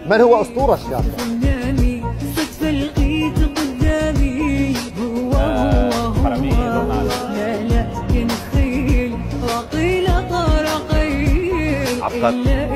من هو أسطورة الشام؟ صدفة لقيت قدامي هو لا ينخيل وقيل طرقين.